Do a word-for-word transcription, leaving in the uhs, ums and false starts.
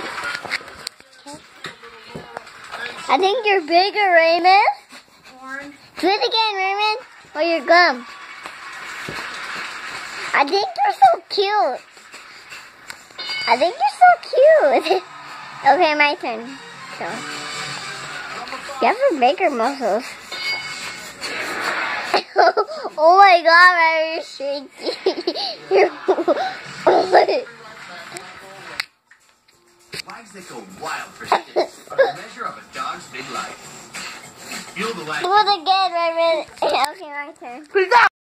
I think you're bigger, Raymond. Do it again, Raymond. Or your gum. I think you're so cute. I think you're so cute. Okay, my turn. So, you have some bigger muscles. Oh my God, I'm shaky. Wags that go wild for sticks are a measure of a dog's big life. Feel the light. Do it again, Raymond. Okay, my turn.